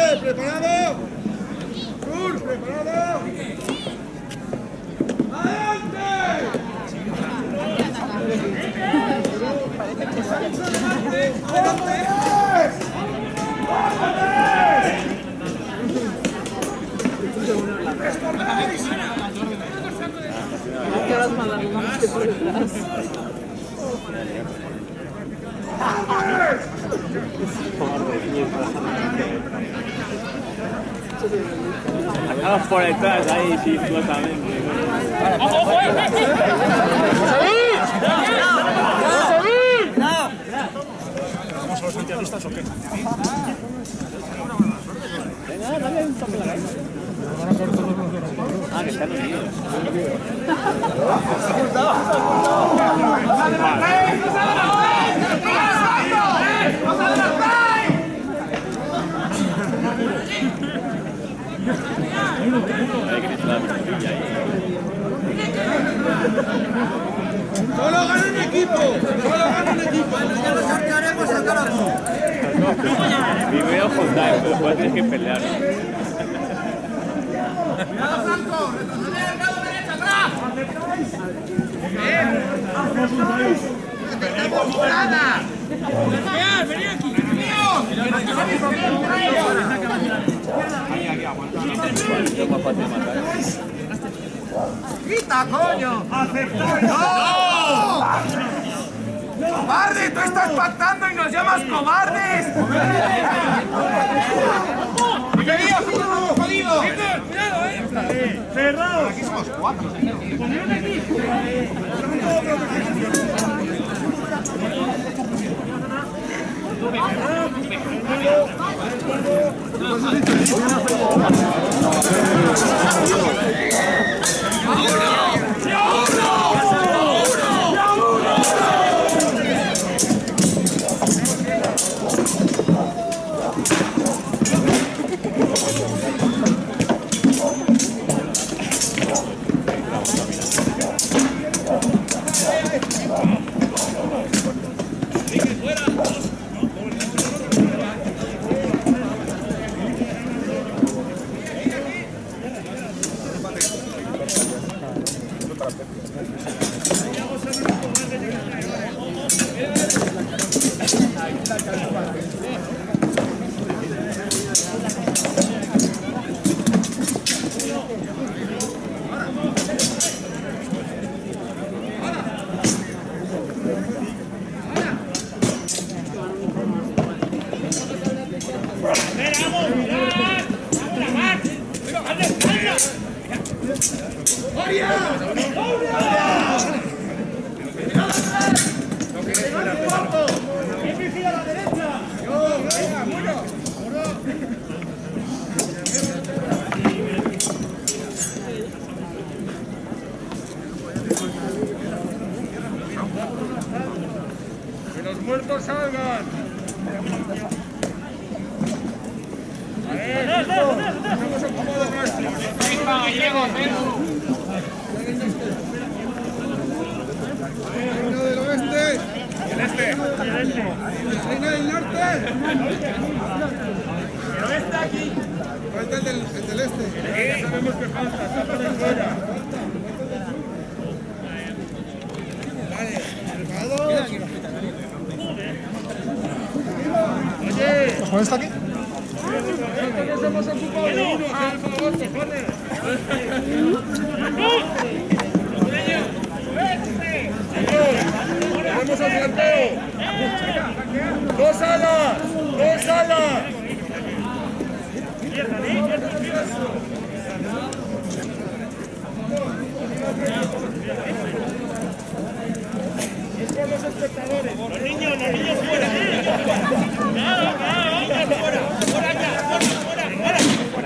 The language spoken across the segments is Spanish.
Adelante, preparado. Sur, preparado. Adelante. ¿Qué horas mandamos que por detrás? Acabas por detrás ahí, sí, flotamente. ¿Vamos a los santiaguistas o qué? Venga, dale un toque a la cabeza. Ah, que están unidos. Solo gana un equipo. Solo gana un equipo. Ya lo sortearemos al carajo. Primero juntar, pero después tienes que pelear. ¡Cuidado, Franco! ¡Retroceder al lado derecho, atrás! ¡Perdemos nada! ¡Vení aquí! ¡Quita, coño! ¡Aceptáis! ¡No! ¡Cobarde! ¡Tú estás pactando y nos llamas cobardes! ¡Jodido, jodido! ¡Cuidado, ¡cerrado! Aquí somos 4. ¡Poneron aquí! ¡Que los muertos salgan! A ver, estamos acomodados nuestros. Reino del oeste. El este. Reino del norte. El oeste aquí. Falta el del este. Ya sabemos que falta. Está por ahí fuera. Vale. ¿Preparados? Oye. ¿Juan está aquí? Nos hemos ocupado de uno. Haz el favor, cojones. ¡Vamos al planteo! ¡Dos alas! ¡Dos alas! Es por los espectadores. Los niños fuera. ¡Claro, fuera! ¡Fuera acá! ¡Fuera!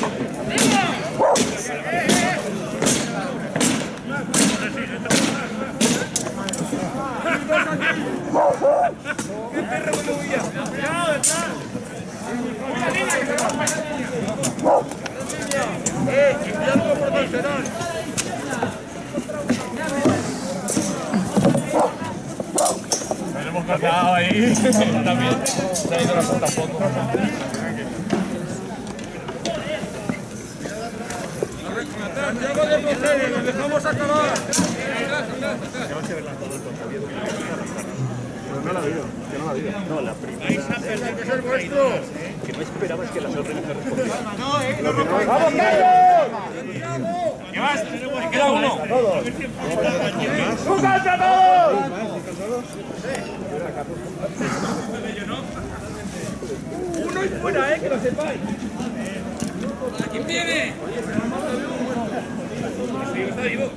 ¡Qué perro de huilla! ¡Cuidado, detrás! ¡Una niña que se va a pasar! ¡Cuidado proporcional! Nos hemos cargado ahí. También. Se ha ido la puta foto. Santiago de Procede, nos dejamos acabar. Pero no la ha habido, que no la ha habido. No, la primera. Vais a perder, que es el vuestro. Que no esperabas que las otras no respondieran. ¡Vamos, Carlos! ¿Qué vas? Me queda uno. ¡Un contra todos! Uno y fuera, que lo sepáis. ¿Quién viene? Está vivo.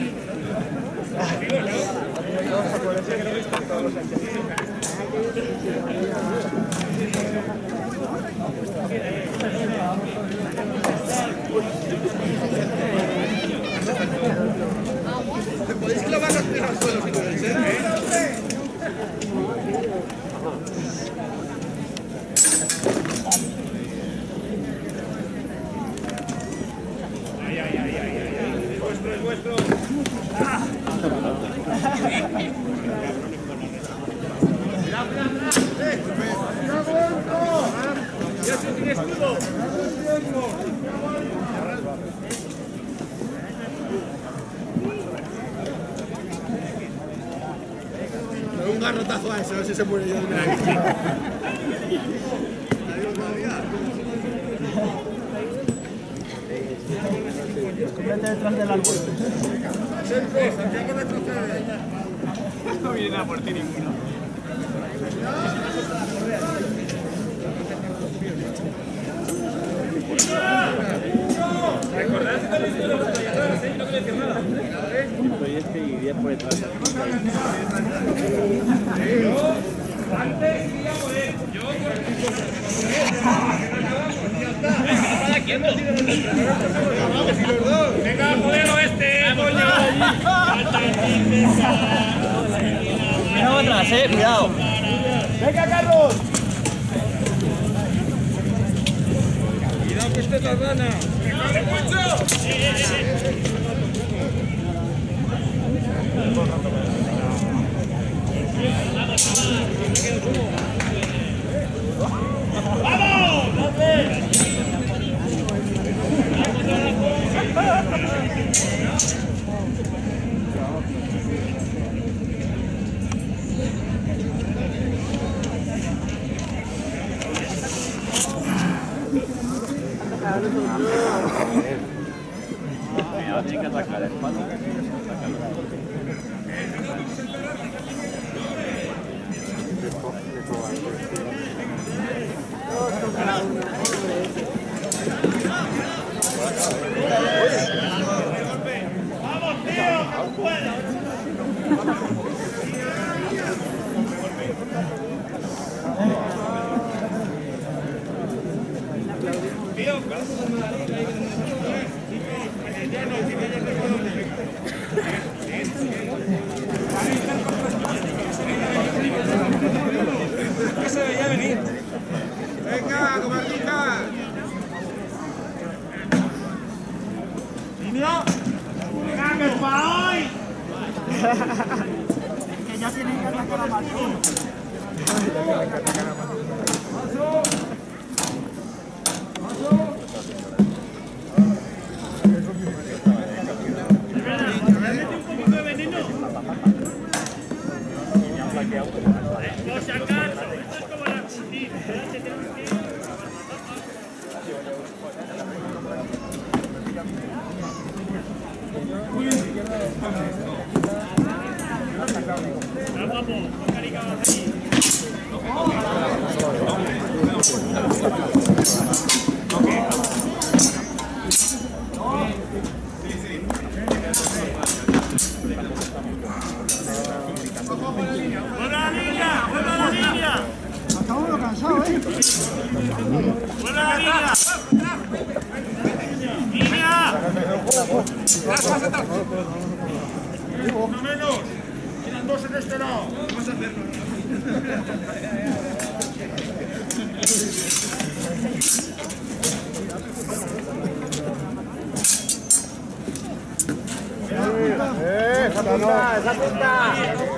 ¿Podéis clavar los pies al suelo si queréis, Es vuestro. ¡Ya se tiene escudo! Un garrotazo a eso, a ver si se muere yo de una vez. Vete detrás del árbol. Santiago retrocede. No viene a por ti ninguno. ¿Recordad que tenéis de los batalladores, no quiero decir nada? Soy este y 10 por detrás. Antes iría a poner. Yo venga, modelo este, coño. Mira atrás, cuidado. Venga, Carlos. Cuidado que esté la rana. ¡Me mucho! ¡Vamos! Mira, tiene que atacar el palo. ¡Vamos, tío! ¡Que puedas! ¿Qué se veía venir? Venga, comartica. Niño. Venga, que para hoy. Que ya tienen que atacar a Martín. Por si acaso, esto es como la cocina. Vamos, carica, ahí. ¡Buena línea! ¡Buena la línea! Acabo uno cansado, ¡Buena la línea! ¡Línea! ¡No menos! ¡Quedan dos en este lado! Vamos a hacerlo. ¡Esa punta!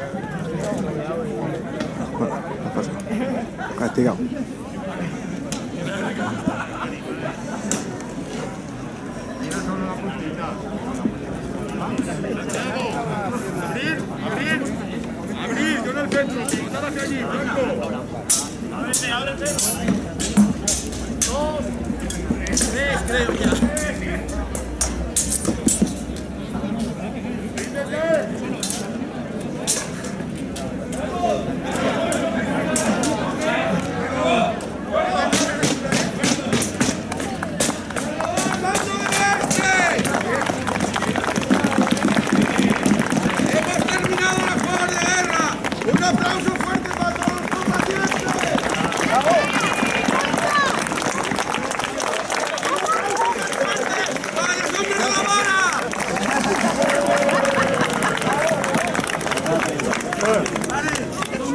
Castigado. Mira solo la Abrir, yo en el centro, botar hacia allí, Franco. Ábrete. 2, 3, creo ya.